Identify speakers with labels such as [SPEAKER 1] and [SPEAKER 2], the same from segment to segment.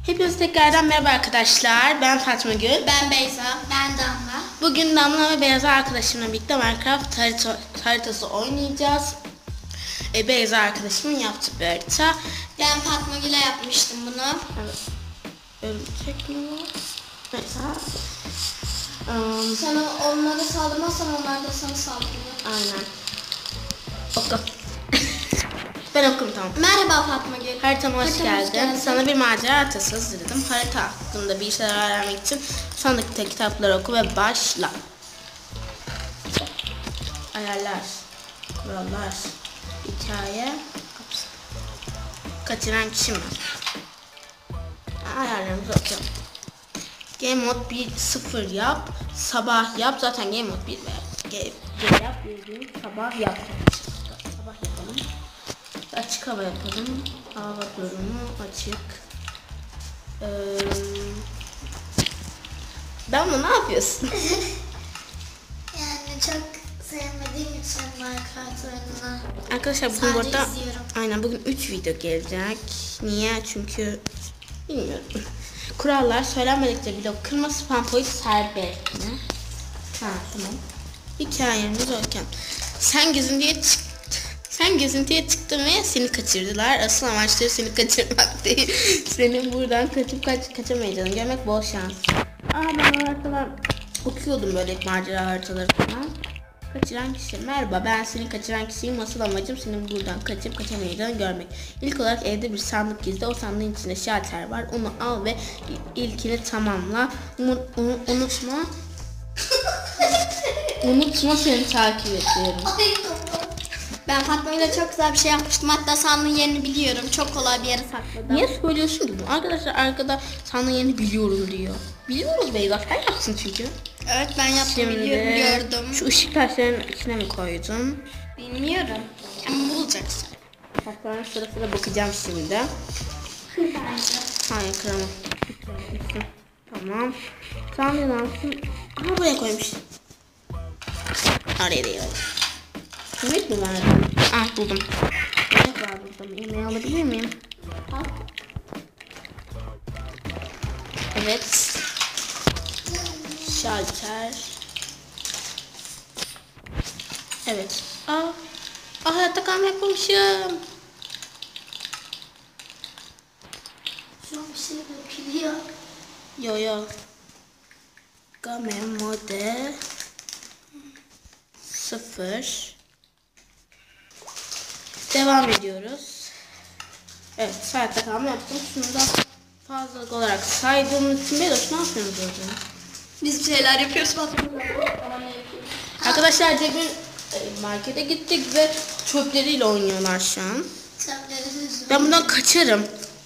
[SPEAKER 1] Hepinize tekrardan merhaba arkadaşlar. Ben Fatma Gül.
[SPEAKER 2] Ben Beyza. Ben Damla.
[SPEAKER 1] Bugün Damla ve Beyza arkadaşımla birlikte Minecraft haritası oynayacağız. Beyza arkadaşımın yaptığı bir harita.
[SPEAKER 2] Ben Fatma Gül'e yapmıştım bunu.
[SPEAKER 1] Evet. Örümcek mi var? Mesela.
[SPEAKER 2] Sana onlara saldırmazsan onlar da sana saldırıyor.
[SPEAKER 1] Aynen. Oku. Ben okudum, tamam.
[SPEAKER 2] Merhaba Fatma Gül.
[SPEAKER 1] Haritama hoş geldin. Sana bir macera haritası hazırladım. Harita hakkında bir şeyler öğrenmek için sondaki kitapları oku ve başla. Ayarlar, kurallar, hikaye, kaçıran kişi mi? Ayarlarımızı okuyalım. Game mode 1.0 yap, sabah yap. Zaten game mode 1 ve gece yap, bildiğin sabah yap. Sabah yapalım. Açık hava yapalım. Hava durumu açık. Ben bunu ne yapıyorsun?
[SPEAKER 2] Yani çok sevmediğim için Minecraft oyununu
[SPEAKER 1] Arkadaşlar bugün burada aynen bugün 3 video gelecek. Niye? Çünkü bilmiyorum. Kurallar söylenmedikçe blok kırma, spam point serbest mi? Ha, tamam. Hikayemiz oyken. Sen gezintiye çıktın ve seni kaçırdılar. Asıl amaçları seni kaçırmak değil. Senin buradan kaçamayacağını görmek bol şans. Ben o haritalar okuyordum, böyle macera haritaları falan. Kaçıran kişi. Merhaba, ben seni kaçıran kişiyim. Asıl amacım senin buradan kaçamayacağını görmek. İlk olarak evde bir sandık gizli. O sandığın içinde şalter var. Onu al ve ilkini tamamla. Unutma. Unutma, seni takip ediyorum.
[SPEAKER 2] Ben Fatma Gül'e çok güzel bir şey yapmıştım. Hatta sandığın yerini biliyorum. Çok kolay bir yere sakladım.
[SPEAKER 1] Niye söylüyorsun ki bunu? Arkadaşlar arkada sandığın yerini biliyorum diyor. Biliyoruz Beyza, sen yapsın çünkü.
[SPEAKER 2] Evet, ben yaptım, biliyorum, gördüm.
[SPEAKER 1] Şu ışık taşlarının içine mi koydun?
[SPEAKER 2] Bilmiyorum. Ama bulacaksın.
[SPEAKER 1] Taşlarına sıra sıra bakacağım şimdi. Hayır, kıramam. Tamam. Tamam, ne yapsın? Aha, buraya koymuş. Oraya değil. Yemek mi var? Buldum. Yemek var burada. Yemeği alabilir miyim? Al. Evet. Şalter. Evet. Hayatta kalma yapmamışım.
[SPEAKER 2] Şu an bir şey dökülüyor.
[SPEAKER 1] Yo. Game mode 0. Devam ediyoruz. Evet, hayatta kalma yaptım. Şunu da fazlalık olarak saydığımız için Bedoş, ne yapıyorsunuz orada?
[SPEAKER 2] Biz bir şeyler yapıyoruz Fatma.
[SPEAKER 1] Arkadaşlar demin markete gittik ve çöpleriyle oynuyorlar şu an. Ben bundan kaçarım.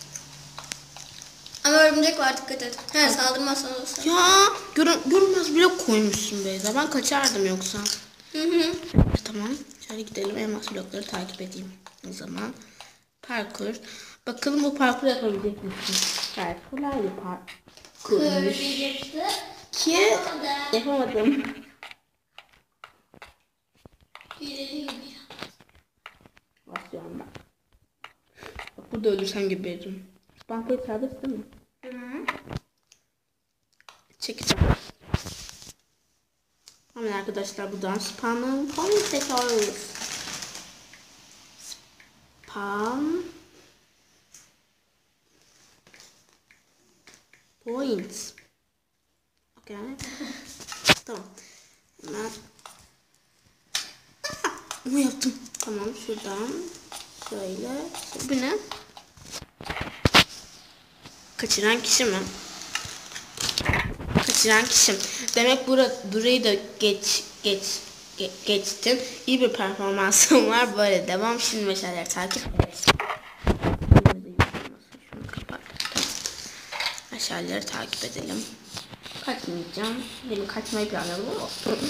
[SPEAKER 2] Ama örümcek var, dikkat et. Saldırmazsan olursa.
[SPEAKER 1] Ya görünmez blok koymuşsun Beyza. Ben kaçardım yoksa. Tamam. Şöyle gidelim, elmas blokları takip edeyim. O zaman parkur. Bakalım bu parkur yapabilecek misin? Evet, kolay bir parkurmuş. Ki yapamadım. Basıyorum ben. Bak, burada ölürsem geberirim. Bankayı serbest değil mi? Çekeceğim. Hemen arkadaşlar buradan spam'ın point seçiyoruz. Spam point. Okay. Tamam. Hemen bunu yaptım. Tamam, şuradan şöyle. Bu ne? Kaçıran kişi mi? Kaçıran kişim. Demek burayı da geçtin. İyi bir performansın var. Böyle devam. Şimdi meşaleleri takip ederiz. Şunu kapat. Meşaleleri takip edelim. Kaçmayacağım. Benim kaçmayı planladım ama.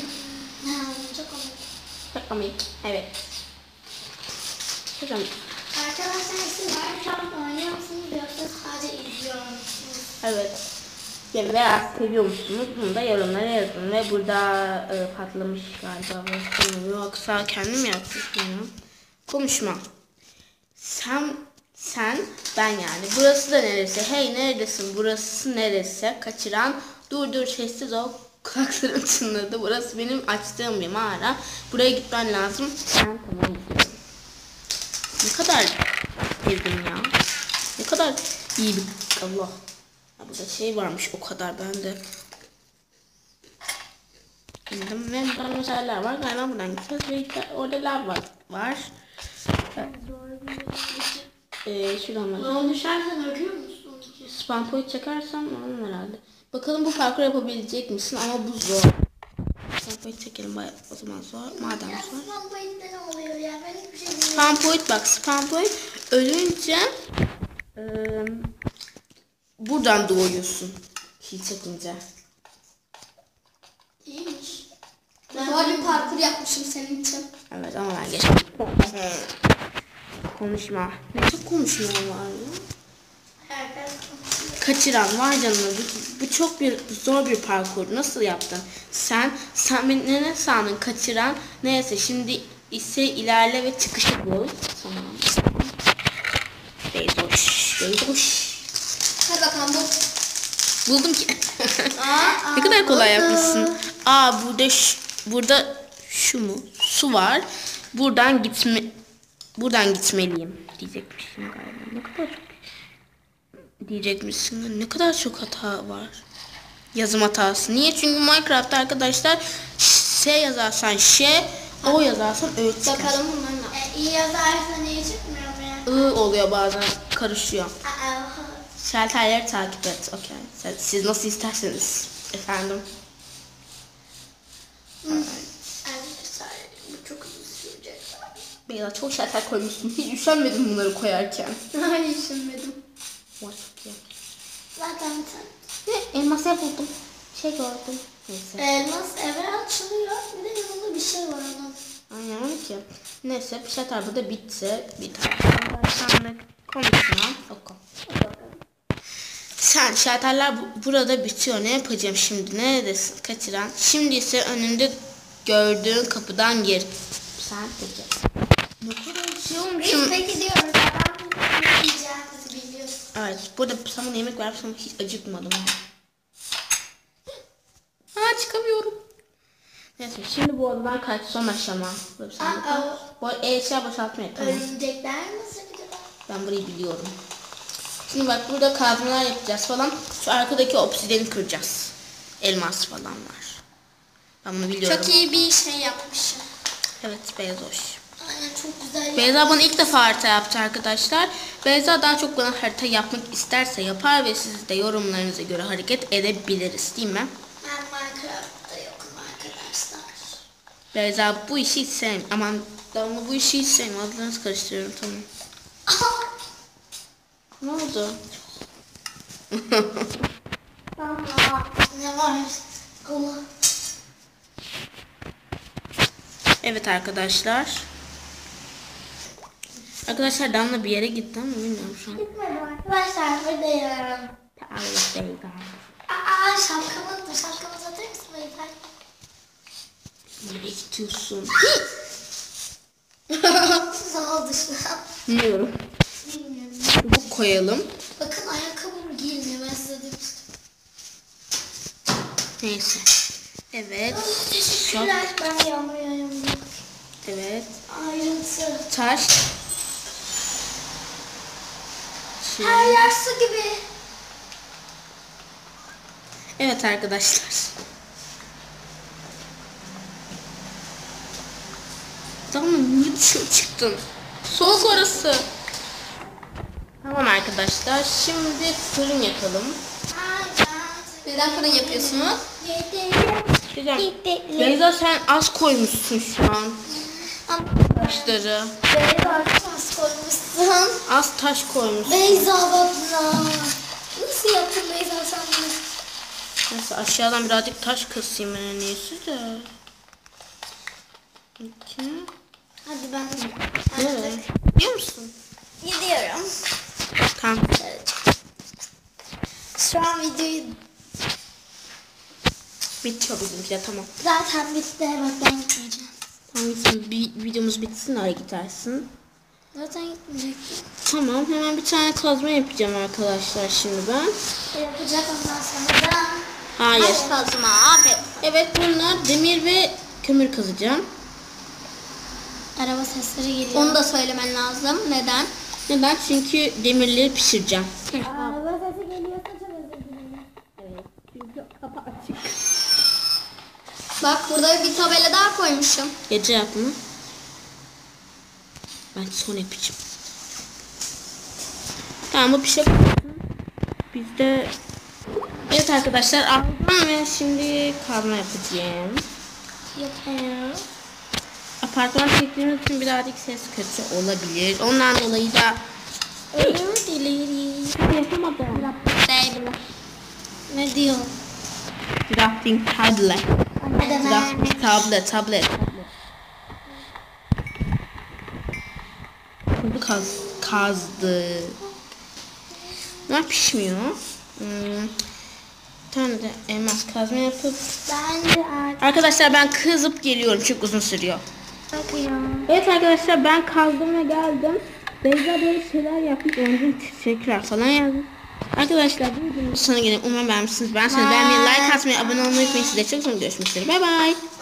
[SPEAKER 1] Çok komik. Evet. Hocam.
[SPEAKER 2] Arkadaşlar, siz Minecraft oynuyor musunuz yoksa sadece izliyor musunuz?
[SPEAKER 1] Evet. Veya seviyor musunuz? Bunu da yorumlara yazın. Ve burada patlamış galiba. Yoksa kendim mi yapmışım? Konuşma. Sen Sen, ben yani. Burası da neresi? Hey neredesin? Burası neresi? Kaçıran. Dur sessiz ol. Kulaklarım çınladı. Burası benim açtığım bir mağara. Buraya gitmen lazım. Ben tamam gidiyorum. Ne kadar sevdim ya. Ne kadar iyi bir Allah. Ya burada şey varmış o kadar bende. Indim ve burada mesaller var. Galiba buradan gideceğiz ve orada lav var. Şuradan var.
[SPEAKER 2] Onu düşersen ölüyor musun?
[SPEAKER 1] Spam point çekersem onun herhalde. Bakalım bu parkur yapabilecek misin ama bu zor. Spam point çekelim bayağı o zaman zor. Madem zor.
[SPEAKER 2] Spam point'te ne oluyor ya? Ben hiçbir şey bilmiyorum.
[SPEAKER 1] Spam point bak spam point ölünce buradan doğuyorsun. Hil çekince.
[SPEAKER 2] İyiymiş. Ben var bir parkur yapmışım senin için.
[SPEAKER 1] Evet ama ben geçtim. Konuşma. Ne çok konuşma var ya.
[SPEAKER 2] Herkes konuşuyor.
[SPEAKER 1] Kaçıran var canına. Bu çok zor bir parkur. Nasıl yaptın? Sen beni ne sandın? Kaçıran neyse şimdi ise ilerle ve çıkışı bul. Tamam. Beyzoş.
[SPEAKER 2] Hadi bakalım bu.
[SPEAKER 1] Buldum ki. Ne kadar kolay yapmışsın. Burada şu mu? Su var. Buradan gitmeliyim diyecekmişim galiba. Ne kadar çok diyecekmişsin. Ne kadar çok hata var. Yazım hatası. Niye? Çünkü Minecraft'ta arkadaşlar S yazarsan Ş, O yazarsan Ö çıkar.
[SPEAKER 2] Bakalım bunlar ne? İyi yazarsan iyi çıkmıyor mu ya?
[SPEAKER 1] I oluyor bazen. Karışıyor. Şalterleri takip et. Okay. Siz nasıl isterseniz. Efendim.
[SPEAKER 2] Arkadaşlar bu çok uzun sürecek.
[SPEAKER 1] Beyza çok şalter koymuşsun. Hiç üşenmedim bunları koyarken.
[SPEAKER 2] Hayır düşünmedim.
[SPEAKER 1] Vay çok iyi.
[SPEAKER 2] Zaten sen.
[SPEAKER 1] Ne? Elmas buldum. Şey gördüm. Neyse.
[SPEAKER 2] Elmas eve açılıyor. Bir de yanında bir şey var onun.
[SPEAKER 1] Aynen öyle ki. Neyse şalter burada bitti. Bir tane. Sen konuşma. Oku. Sen şalterler burada bitiyor. Ne yapacağım şimdi? Neredesin? Kaçıran. Şimdi ise önünde gördüğün kapıdan gir. Sen peki. Ne kadar şey olmuşum.
[SPEAKER 2] Biz peki diyoruz. Ben ne diyeceğimizi biliyorsun.
[SPEAKER 1] Evet. Burada sana yemek verip sana hiç acıkmadım. Çıkamıyorum. Neyse şimdi bu odadan kaç son aşama. Bu eşya boşaltmaya tamam.
[SPEAKER 2] Örümcekler nasıl acaba?
[SPEAKER 1] Ben burayı biliyorum. Şimdi bak burada kazmalar yapacağız falan. Şu arkadaki obsidiyeni kıracağız. Elmas falan var. Ben bunu biliyorum.
[SPEAKER 2] Çok iyi bir şey yapmışım.
[SPEAKER 1] Evet Beyzoş.
[SPEAKER 2] Aynen çok güzel.
[SPEAKER 1] Beyza bana ilk defa harita yaptı arkadaşlar. Beyza daha çok bana harita yapmak isterse yapar ve siz de yorumlarınıza göre hareket edebiliriz değil mi?
[SPEAKER 2] Ben Minecraft'ta yokum arkadaşlar.
[SPEAKER 1] Beyza bu işi hiç sevmiyor. Aman Damla bu işi hiç sevmiyor. Adlarınızı karıştırıyorum tamam. Ne oldu?
[SPEAKER 2] Tamam. Ne var? Allah.
[SPEAKER 1] Evet arkadaşlar. Arkadaşlar Damla bir yere gitti ama bilmiyorum şu an.
[SPEAKER 2] Gitmedim arkadaşlar buradayım.
[SPEAKER 1] Allah Beyza.
[SPEAKER 2] Şapkamı satır mısın beyefendi?
[SPEAKER 1] Nereye gidiyorsun?
[SPEAKER 2] Ne oldu şu an?
[SPEAKER 1] Bilmiyorum.
[SPEAKER 2] Bilmiyorum.
[SPEAKER 1] Bu koyalım.
[SPEAKER 2] Bakın ayakkabımı giymiyor ben size demiştim.
[SPEAKER 1] Neyse. Evet.
[SPEAKER 2] Teşekkürler. Ben yağmur yağıyorum.
[SPEAKER 1] Evet.
[SPEAKER 2] Ayrıntı.
[SPEAKER 1] Taş.
[SPEAKER 2] Her yer su gibi.
[SPEAKER 1] Evet arkadaşlar. Tamam niye dışarı çıktın? Soğuk orası. Tamam arkadaşlar. Şimdi fırın yapalım.
[SPEAKER 2] Neden fırın yapıyorsunuz?
[SPEAKER 1] Güzel. Beyza sen az koymuşsun şu an. Taşları.
[SPEAKER 2] Beyza az koymuşsun.
[SPEAKER 1] Az taş koymuşsun.
[SPEAKER 2] Beyza abla. Nasıl yaptın Beyza sen bunu?
[SPEAKER 1] Neyse aşağıdan birazcık taş kasayım ben en iyisi de. Peki.
[SPEAKER 2] Hadi ben
[SPEAKER 1] Evet. Biliyor musun?
[SPEAKER 2] gidiyorum.
[SPEAKER 1] Tamam.
[SPEAKER 2] Şu an videoyu
[SPEAKER 1] Bitiyor bizimki de tamam.
[SPEAKER 2] zaten bitti. Bak ben gitmeyeceğim.
[SPEAKER 1] Tamam bizim videomuz bitsin öyle gidersin.
[SPEAKER 2] Zaten gitmeyecektim.
[SPEAKER 1] Tamam, hemen bir tane kazma yapacağım arkadaşlar şimdi ben.
[SPEAKER 2] Yapacak ondan sonra da.
[SPEAKER 1] Hayır.
[SPEAKER 2] Taş kazma. Aferin.
[SPEAKER 1] Evet, bunlar demir ve kömür kazacağım.
[SPEAKER 2] Araba sesleri geliyor. Onu da söylemen lazım. Neden?
[SPEAKER 1] Neden? Çünkü demirleri pişireceğim.
[SPEAKER 2] Araba sesi geliyorsa çok özür dilerim.
[SPEAKER 1] Evet, çünkü kapı açık.
[SPEAKER 2] Bak burada bir tabela daha koymuşum.
[SPEAKER 1] Gece yapımı. Ben son yapacağım. Tamam, bu pişip biz de evet arkadaşlar, aldım ve şimdi kazma yapacağım.
[SPEAKER 2] Yapıyorum.
[SPEAKER 1] Apartman çektiğimiz için birazcık ses kötü olabilir. Ondan dolayı da
[SPEAKER 2] Özür dilerim.
[SPEAKER 1] yapamadım.
[SPEAKER 2] Değil. Ne diyor?
[SPEAKER 1] Drafting tablet.
[SPEAKER 2] Ne demek?
[SPEAKER 1] Drafting tablet. Bu kazdı. Ne pişmiyor? Bir tane de elmas kazma yapıp.
[SPEAKER 2] Ben de artık
[SPEAKER 1] Arkadaşlar ben kızıp geliyorum. Çok uzun sürüyor.
[SPEAKER 2] bakıyorum.
[SPEAKER 1] Evet arkadaşlar, ben kaldım ve geldim. Beyza böyle şeyler yapmış. Onun teşekkürler falan yazdım. Arkadaşlar bu videonun sonuna gelin. Umarım beğenmişsiniz. Ben seni beğenmeyi, like atmayı, abone olmayı unutmayın. Size çok sonra görüşmek üzere. Bay bay.